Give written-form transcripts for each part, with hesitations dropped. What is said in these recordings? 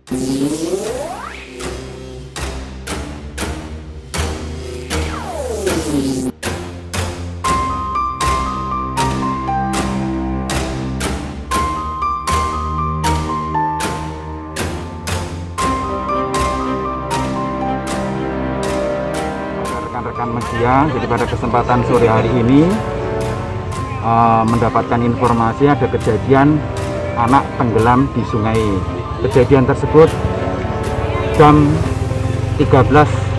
Rekan-rekan media, jadi pada kesempatan sore hari ini mendapatkan informasi ada kejadian anak tenggelam di sungai. Kejadian tersebut jam 13.00.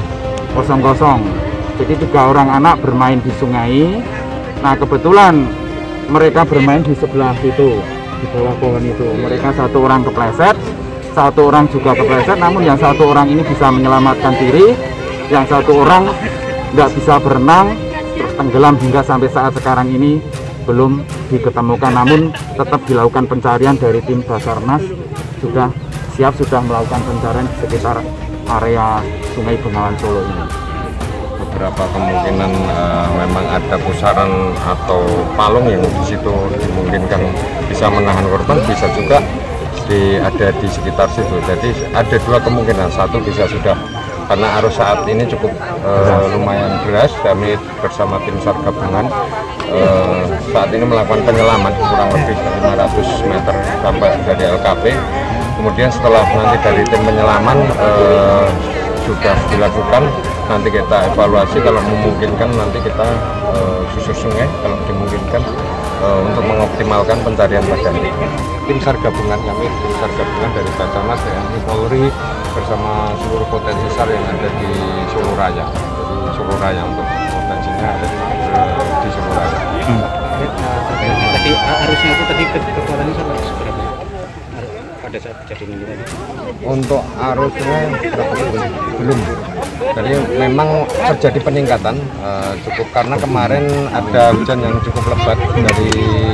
Jadi 3 orang anak bermain di sungai. Nah, kebetulan mereka bermain di sebelah situ, di bawah pohon itu. Mereka 1 orang kepleset, 1 orang juga kepleset. Namun yang 1 orang ini bisa menyelamatkan diri, yang 1 orang nggak bisa berenang, terus tenggelam hingga sampai saat sekarang ini belum diketemukan. Namun tetap dilakukan pencarian dari tim Basarnas, sudah melakukan pencarian di sekitar area Sungai Bengawan Solo ini. Beberapa kemungkinan memang ada pusaran atau palung yang di situ dimungkinkan bisa menahan korban, bisa juga ada di sekitar situ. Jadi ada 2 kemungkinan, satu bisa sudah karena arus saat ini cukup lumayan deras. Kami bersama tim SAR gabungan saat ini melakukan penyelaman kurang lebih 500 meter sampai dari LKP. Kemudian setelah nanti dari tim penyelaman sudah dilakukan, nanti kita evaluasi, kalau memungkinkan nanti kita susur sungai kalau dimungkinkan untuk mengoptimalkan pencarian badan. Tim SAR gabungan kami, tim SAR gabungan dari Basarnas, TNI, Polri bersama seluruh potensi SAR yang ada di Solo Raya. Jadi Solo Raya untuk potensinya ada di Solo Raya. Tadi arusnya itu tadi kekuatannya sampai seberapa pada saat kejadian ini tadi? Untuk arusnya belum. Jadi memang terjadi peningkatan cukup karena kemarin ada hujan yang cukup lebat dari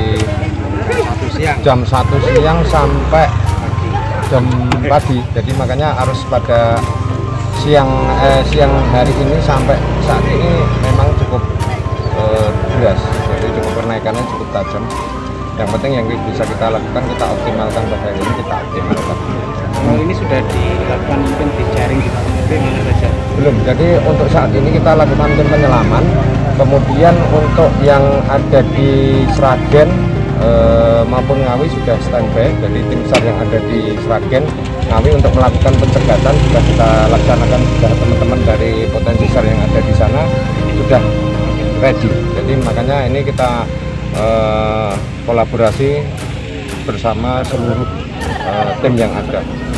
jam 1 siang sampai jam pagi. Jadi makanya arus pada siang hari ini sampai saat ini memang cukup deras. Jadi cukup kenaikannya cukup tajam. Yang penting yang bisa kita lakukan, kita optimalkan pada hari ini, kita optimalkan. Kalau ini sudah dilakukan mungkin dijaring di mana saja? Belum. Jadi untuk saat ini kita lakukan tim penyelaman. Kemudian untuk yang ada di Sragen maupun Ngawi sudah standby. Jadi tim SAR yang ada di Sragen, Ngawi untuk melakukan pencegatan sudah kita laksanakan. Sudah teman-teman dari potensi SAR yang ada di sana sudah ready. Jadi makanya ini kita kolaborasi bersama seluruh tim yang ada.